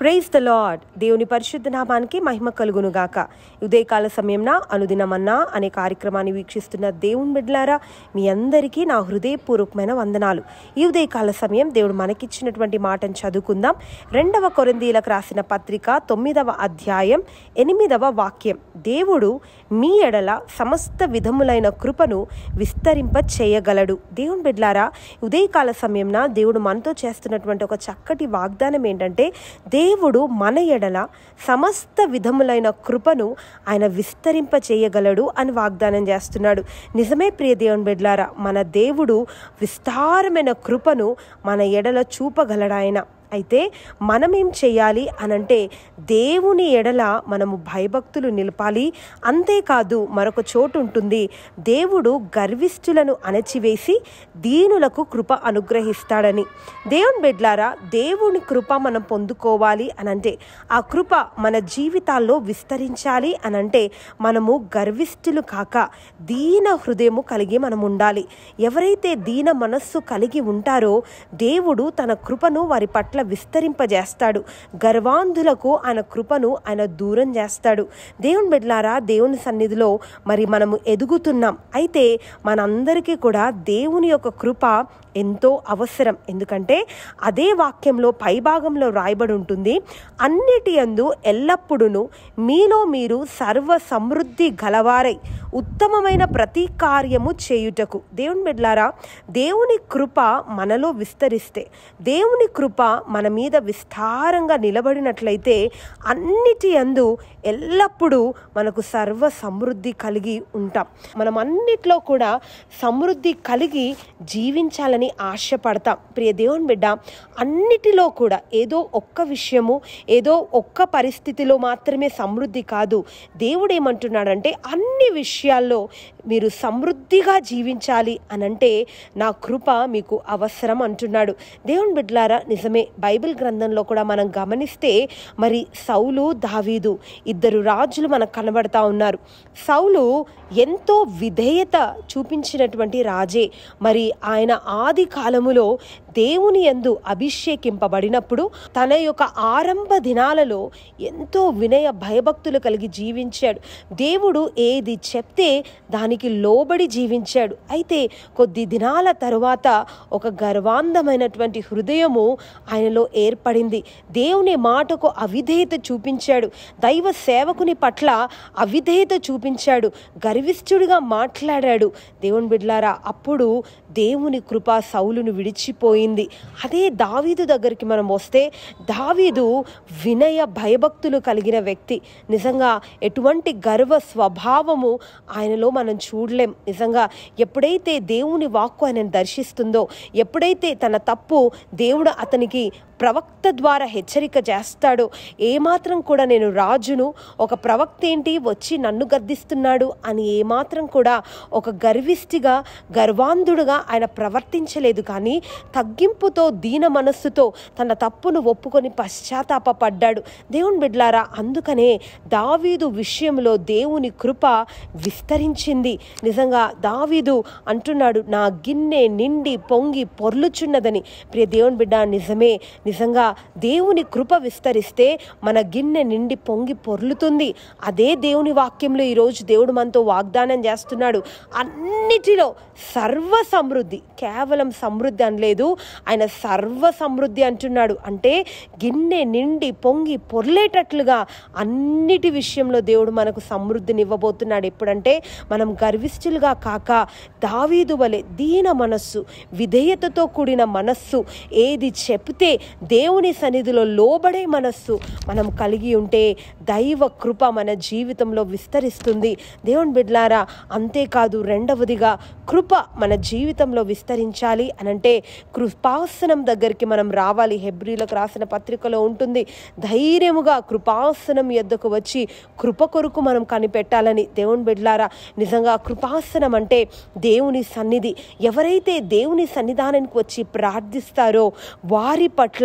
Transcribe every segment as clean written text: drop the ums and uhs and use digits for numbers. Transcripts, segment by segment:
Praise the lord. దేవుని పరిశుద్ధ నామానికి మహిమ కలుగునుగాక. ఉదయకాల సమయంన అనుదినమన్నా అనే కార్యక్రమాన్ని వీక్షిస్తున్న దేవుని బిడ్డలారా, మీ అందరికీ నా హృదయపూర్వకమైన వందనాలు. ఈ ఉదయకాల సమయం దేవుడు మనకిచ్చినటువంటి మాటను చదువుకుందాం. 2 కొరింథీయులకు రాసిన పత్రిక 9వ అధ్యాయం 8వ వాక్యం. దేవుడు మీ ఎడల సమస్త విధములైన కృపను విస్తరింప చేయగలడు. దేవుని బిడ్డలారా, ఉదయకాల సమయంన దేవుడు మనతో చేస్తున్నటువంటి ఒక చక్కటి వాగ్దానం ఏంటంటే, దేవుడు మన ఎడల సమస్త విధములైన కృపను ఆయన విస్తరింప చేయగలడు అని వాగ్దానం చేస్తున్నాడు. నిజమే ప్రియ దేవుని బిడ్డలారా, మన దేవుడు విస్తారమైన కృపను మన ఎడల చూపగలడాయన. అయితే మనమేం చేయాలి అనంటే, దేవుని ఎడల మనము భయభక్తులు నిలపాలి. అంతేకాదు మరొక చోటు ఉంటుంది, దేవుడు గర్విష్ఠులను అణచివేసి దీనులకు కృప అనుగ్రహిస్తాడని. దేవుని బిడ్డలారా, దేవుని కృప మనం పొందుకోవాలి అనంటే, ఆ కృప మన జీవితాల్లో విస్తరించాలి అనంటే, మనము గర్విష్ఠులు కాక దీన హృదయము కలిగి మనం ఉండాలి. ఎవరైతే దీన మనస్సు కలిగి ఉంటారో దేవుడు తన కృపను వారి పట్ల విస్తరింపజేస్తాడు. గర్వాంధులకు ఆయన కృపను ఆయన దూరం చేస్తాడు. దేవుని బిడ్డలారా, దేవుని సన్నిధిలో మరి మనము ఎదుగుతున్నాం. అయితే మనందరికీ కూడా దేవుని యొక్క కృప ఎంతో అవసరం. ఎందుకంటే అదే వాక్యంలో పై భాగంలో రాయబడి ఉంటుంది, అన్నిటి యందు ఎల్లప్పుడూ మీలో మీరు సర్వ సమృద్ధి గలవారై ఉత్తమమైన ప్రతి కార్యము చేయుటకు. దేవుని బిడ్డలారా, దేవుని కృప మనలో విస్తరిస్తే, దేవుని కృప మన మీద విస్తారంగా నిలబడినట్లయితే, అన్నిటి యందు ఎల్లప్పుడూ మనకు సర్వ సమృద్ధి కలిగి ఉంటాం. మనం అన్నిట్లో కూడా సమృద్ధి కలిగి జీవించాలని ఆశపడతాం. ప్రియ దేవుని బిడ్డ, అన్నిటిలో కూడా ఏదో ఒక్క విషయము, ఏదో ఒక్క పరిస్థితిలో మాత్రమే సమృద్ధి కాదు. దేవుడు ఏమంటున్నాడంటే, అన్ని విషయాల్లో మీరు సమృద్ధిగా జీవించాలి అనంటే నా కృప మీకు అవసరం అంటున్నాడు. దేవుని బిడ్డలారా, నిజమే. బైబిల్ గ్రంథంలో కూడా మనం గమనిస్తే, మరి సౌలు, దావీదు ఇద్దరు రాజులు మనకు కనబడతా ఉన్నారు. సౌలు ఎంతో విధేయత చూపించినటువంటి రాజే. మరి ఆయన ఆది కాలములో దేవుని యందు అభిషేకింపబడినప్పుడు తన యొక్క ఆరంభ దినాలలో ఎంతో వినయ భయభక్తులు కలిగి జీవించాడు. దేవుడు ఏది చెప్తే దానికి లోబడి జీవించాడు. అయితే కొద్ది దినాల తరువాత ఒక గర్వాంధమైనటువంటి హృదయము ఆయనలో ఏర్పడింది. దేవుని మాటకు అవిధేయత చూపించాడు. దైవ సేవకుని పట్ల అవిధేయత చూపించాడు. గర్విష్ఠుడిగా మాట్లాడాడు. దేవుని బిడ్డలారా, అప్పుడు దేవుని కృప సౌలును విడిచిపోయింది. అదే దావీదు దగ్గరికి మనం వస్తే, దావీదు వినయ భయభక్తులు కలిగిన వ్యక్తి. నిజంగా ఎటువంటి గర్వ స్వభావము ఆయనలో మనం చూడలేం. నిజంగా ఎప్పుడైతే దేవుని వాక్కు ఆయనను దర్శిస్తుందో, ఎప్పుడైతే తన తప్పు దేవుడు అతనికి ప్రవక్త ద్వారా హెచ్చరిక చేస్తాడో, ఏమాత్రం కూడా నేను రాజును, ఒక ప్రవక్త ఏంటి వచ్చి నన్ను గద్దిస్తున్నాడు అని ఏమాత్రం కూడా ఒక గర్విష్ఠిగా, గర్వాంధుడుగా ఆయన ప్రవర్తించలేదు. కానీ తగ్గింపుతో, దీన మనస్సుతో తన తప్పును ఒప్పుకొని పశ్చాత్తాపడ్డాడు. దేవుని బిడ్డలారా, అందుకనే దావీదు విషయంలో దేవుని కృప విస్తరించింది. నిజంగా దావీదు అంటున్నాడు, నా గిన్నె నిండి పొంగి పొర్లుచున్నదని. ప్రియ దేవుని బిడ్డ, నిజంగా దేవుని కృప విస్తరిస్తే మన గిన్నె నిండి పొంగి పొర్లుతుంది. అదే దేవుని వాక్యంలో ఈరోజు దేవుడు మనతో వాగ్దానం చేస్తున్నాడు. అన్నిటిలో సర్వ సమృద్ధి, కేవలం సమృద్ధి అనలేదు, ఆయన సర్వ సమృద్ధి అంటున్నాడు. అంటే గిన్నె నిండి పొంగి పొర్లేటట్లుగా అన్నిటి విషయంలో దేవుడు మనకు సమృద్ధిని ఇవ్వబోతున్నాడు. ఎప్పుడంటే మనం గర్విష్ఠులుగా కాక దావీదు వలె దీన మనస్సు, విధేయతతో కూడిన మనస్సు, ఏది చెప్తే దేవుని సన్నిధిలో లోబడే మనస్సు మనం కలిగి ఉంటే దైవ కృప మన జీవితంలో విస్తరిస్తుంది. దేవుని బిడ్డలారా, అంతేకాదు రెండవదిగా కృప మన జీవితంలో విస్తరించాలి అనంటే కృపాసనం దగ్గరికి మనం రావాలి. హెబ్రీలకు రాసిన పత్రికలో ఉంటుంది, ధైర్యముగా కృపాసనం యొద్దకు వచ్చి కృప కొరకు మనం కనిపెట్టాలని. దేవుని బిడ్డలారా, నిజంగా కృపాసనం అంటే దేవుని సన్నిధి. ఎవరైతే దేవుని సన్నిధానానికి వచ్చి ప్రార్థిస్తారో వారి పట్ల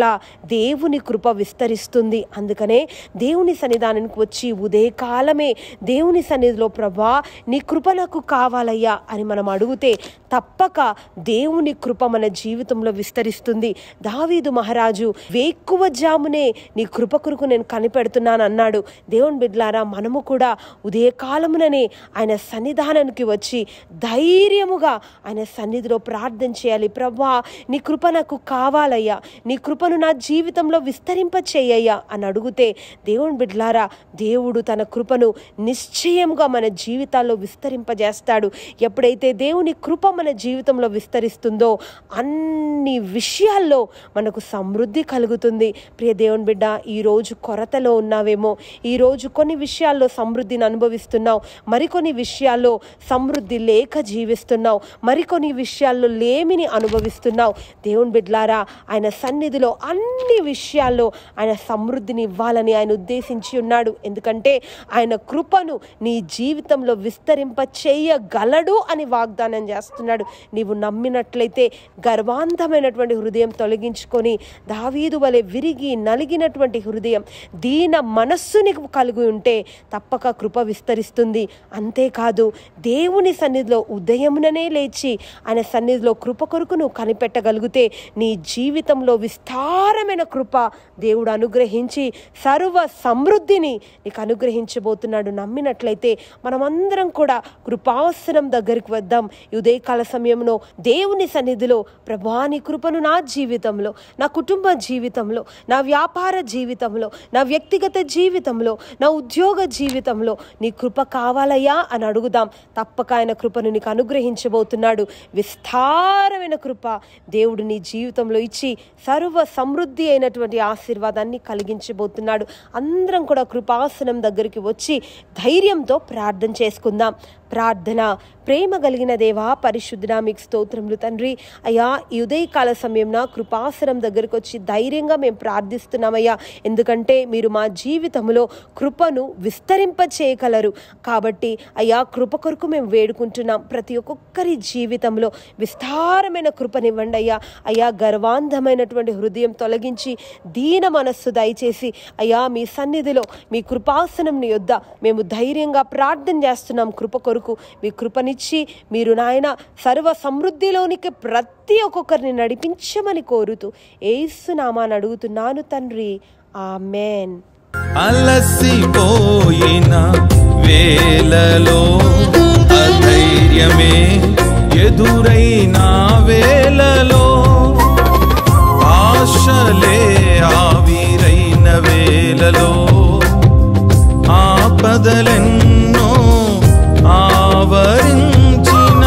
దేవుని కృప విస్తరిస్తుంది. అందుకనే దేవుని సన్నిధానానికి వచ్చి ఉదయకాలమే దేవుని సన్నిధిలో ప్రభా నీ కృప నాకు కావాలయ్యా అని మనం అడిగితే తప్పక దేవుని కృప మన జీవితంలో విస్తరిస్తుంది. దావీదు మహారాజు వేకువజామునే నీ కృప కొరకు నేను కనిపెడుతున్నాను అన్నాడు. దేవుని బిడ్డలారా, మనము కూడా ఉదయకాలముననే ఆయన సన్నిధానానికి వచ్చి ధైర్యముగా ఆయన సన్నిధిలో ప్రార్థన చేయాలి. ప్రభా నీ కృప నాకు కావాలయ్యా, నీ కృపను నా జీవితంలో విస్తరింప చేయయ్యా అని అడిగితే దేవుని బిడ్డలారా, దేవుడు తన కృపను నిశ్చయంగా మన జీవితాల్లో విస్తరింపజేస్తాడు. ఎప్పుడైతే దేవుని కృప మన జీవితంలో విస్తరిస్తుందో అన్ని విషయాల్లో మనకు సమృద్ధి కలుగుతుంది. ప్రియ దేవుని బిడ్డ, ఈరోజు కొరతలో ఉన్నావేమో, ఈరోజు కొన్ని విషయాల్లో సమృద్ధిని అనుభవిస్తున్నావు, మరికొన్ని విషయాల్లో సమృద్ధి లేక జీవిస్తున్నావు, మరికొన్ని విషయాల్లో లేమిని అనుభవిస్తున్నావు. దేవుని బిడ్డలారా, ఆయన సన్నిధిలో అన్ని విషయాల్లో ఆయన సమృద్ధిని ఇవ్వాలని ఆయన ఉద్దేశించి ఉన్నాడు. ఎందుకంటే ఆయన కృపను నీ జీవితంలో విస్తరింప చేయగలడు అని వాగ్దానం చేస్తున్నాడు. నీవు నమ్మినట్లయితే గర్వాంధమైనటువంటి హృదయం తొలగించుకొని దావీదు వలె విరిగి నలిగినటువంటి హృదయం, దీన మనస్సుని కలిగి ఉంటే తప్పక కృప విస్తరిస్తుంది. అంతేకాదు, దేవుని సన్నిధిలో ఉదయముననే లేచి ఆయన సన్నిధిలో కృప కొరకు నువ్వు కనిపెట్టగలిగితే నీ జీవితంలో విస్తారమైన కృప దేవుడు అనుగ్రహించి సర్వ సమృద్ధిని నీకు అనుగ్రహించబోతున్నాడు. నమ్మినట్లయితే మనమందరం కూడా కృపాసనం దగ్గరికి వద్దాం. ఉదయకాల సమయంలో దేవుని సన్నిధిలో ప్రభా నీ కృపను నా జీవితంలో, నా కుటుంబ జీవితంలో, నా వ్యాపార జీవితంలో, నా వ్యక్తిగత జీవితంలో, నా ఉద్యోగ జీవితంలో నీ కృప కావాలయ్యా అని అడుగుదాం. తప్పక ఆయన కృపను నీకు అనుగ్రహించబోతున్నాడు. విస్తారమైన కృప దేవుడు నీ జీవితంలో ఇచ్చి సర్వ సమృద్ధి అయినటువంటి ఆశీర్వాదాన్ని కలిగించబోతున్నాడు. అందరం కూడా కృపాసనం దగ్గరికి వచ్చి ధైర్యంతో ప్రార్థన చేసుకుందాం. ప్రార్థన. ప్రేమ కలిగిన దేవా, పరిశుద్ధుడా, మీకు స్తోత్రములు తండ్రి. అయ్యా, ఈ ఉదయకాల సమయంలో కృపాసనం దగ్గరికి వచ్చి ధైర్యంగా మేము ప్రార్థిస్తున్నామయ్యా. ఎందుకంటే మీరు మా జీవితంలో కృపను విస్తరింప చేయగలరు కాబట్టి అయ్యా, కృప కొరకు మేము వేడుకుంటున్నాం. ప్రతి ఒక్కొక్కరి జీవితంలో విస్తారమైన కృపనివ్వండి అయ్యా. అయ్యా, గర్వాంధమైనటువంటి హృదయం తొలగించి దీన మనస్సు దయచేసి అయ్యా మీ సన్నిధిలో మీ కృపాసనం యొద్ద మేము ధైర్యంగా ప్రార్థన చేస్తున్నాం. కృప కొరకు మీ కృపనిచ్చి మీరు నాయన సర్వ సమృద్ధిలోనికి ప్రతి ఒక్కొక్కరిని నడిపించమని కోరుతూ యేసు నామాన్ని అడుగుతున్నాను తండ్రి, ఆమేన్. అలసిపోయిన వేళలో అధైర్యమే ఎదురైన వేళలో ఆశలే ఆవిరైన వేళలో ఆపదలెన్నో ఆవరించిన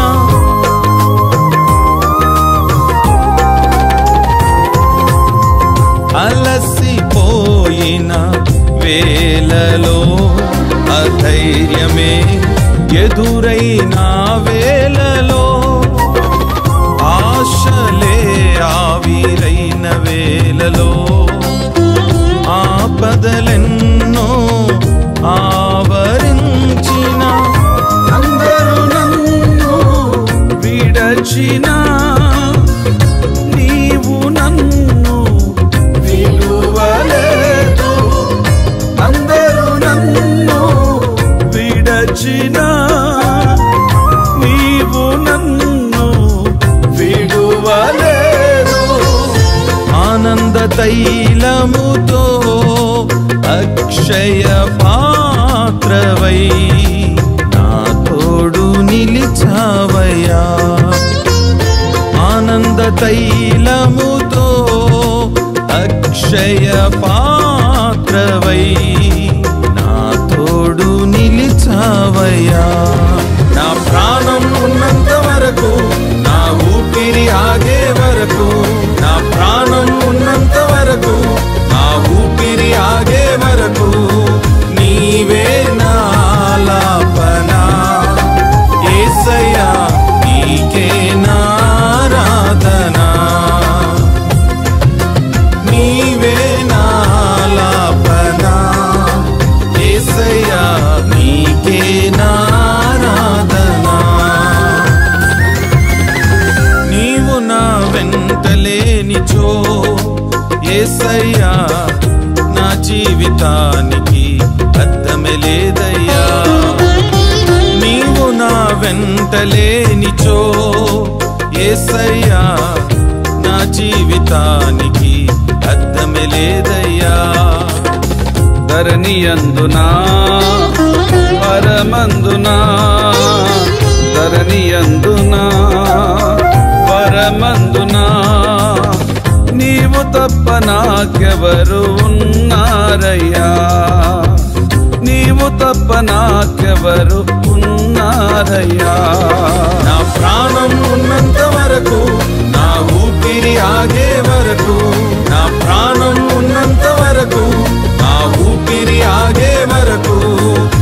అలసిపోయిన వేళలో అధైర్యమే ఎదురైన వేళలో ఆశలే ఆవిరైన వేళలో ఆపదలెన్నో ఆవరించిన అందరూ నన్ను విడచినా నీవు నన్ను విడువలేదు. అందరూ నన్ను విడచినా నీవు నన్ను విడువలేదు. ఆనంద తైలముతో అక్షయ పాత్రవై నా తోడు నిలిచావయ్యా. ఆనంద తైలముతో అక్షయ పాత్రవై నా తోడు నిలిచావయ్యా. నా ప్రాణం ఉన్నంత వరకు, నా ఊపిరి ఆగే వరకు, నా ప్రాణం ఉన్నంత వరకు, నా ఊపిరి ఆగే వరకు నీవే నా ఆలాపన. యేసయ్యా నీకే నా ఆరాధన, నీవే నా ఆలాపన. జీవితానికి అర్థమే లేదయ్యా. నీవు నా వెంట లేనిచో యేసయ్యా నా జీవితానికి అర్థమే లేదయ్యా. ధరణియందునా పరమందునా, ధరణియందునా పరమందునా, నీవు తప్ప నాకెవరు ఉన్నారయ్యా, నీవు తప్ప నాకెవరు ఉన్నారయ్యా. నా ప్రాణం ఉన్నంత వరకు, నా ఊపిరి ఆగే వరకు, నా ప్రాణం ఉన్నంత వరకు, నా ఊపిరి ఆగే వరకు